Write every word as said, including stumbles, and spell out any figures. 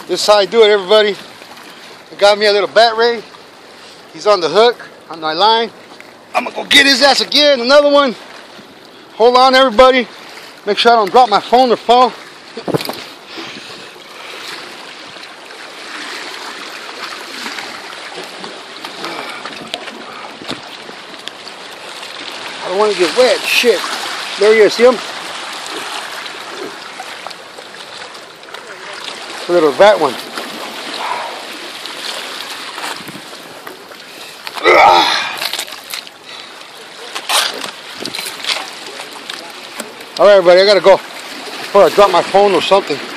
This is how I do it, everybody. I got me a little bat ray. He's on the hook, on my line. I'm gonna go get his ass again, another one. Hold on, everybody. Make sure I don't drop my phone or fall. I don't want to get wet. Shit. There he is. See him? A little vat one. All right, everybody. I gotta go before I drop my phone or something.